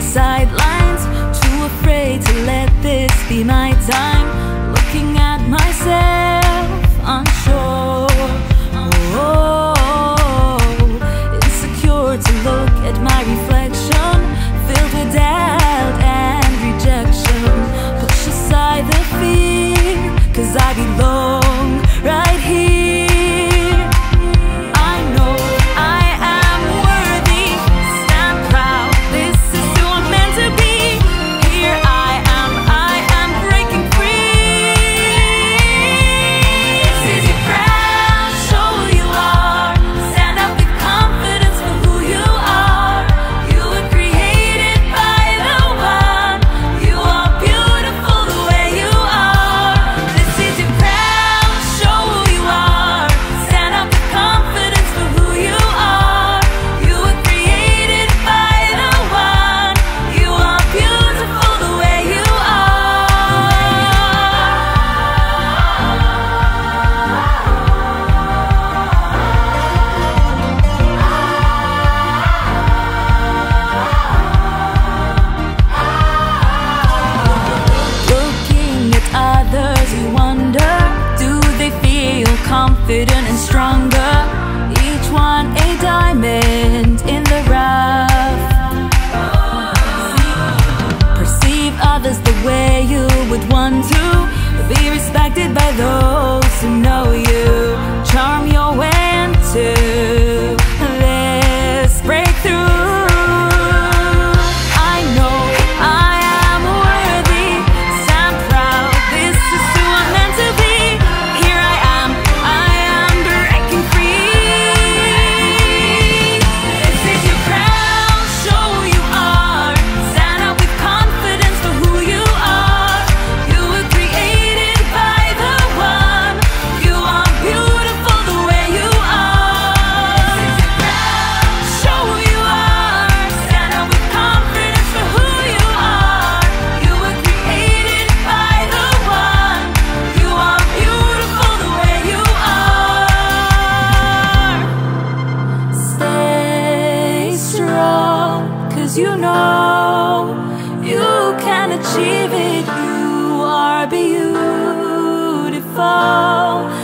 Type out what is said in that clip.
sidelines, too afraid to let this be my time. Looking at myself, unsure. Insecure to look at my reflection, filled with doubt and rejection. Push aside the fear, 'cause I belong right here. I know I am worthy, stand proud, this is who I'm meant to be. Here I am breaking free. This is your crown, show who you are. Stand up with confidence for who you are. You were created by the one. You are beautiful the way you are. This is your crown, show who you are. Stand up with confidence for who you are. You were created by the one. You are beautiful the way you Looking at others, you wonder, do they feel confident and stronger? Each one a diamond in the rough. Perceive others the way you would want to. Be respected by those who know you. Charm your way into this breakthrough. I know I am worthy, stand proud, this is who I'm meant to be. Here I am breaking free. This is your crown, show who you are. Stand up with confidence for who you are. You were created by the one. You are beautiful the way you are. This is your crown, show who you are. Stand up with confidence for who you are. You were created by the one. You are beautiful the way you are. Stay strong, 'cause you know you can achieve it. You are beautiful.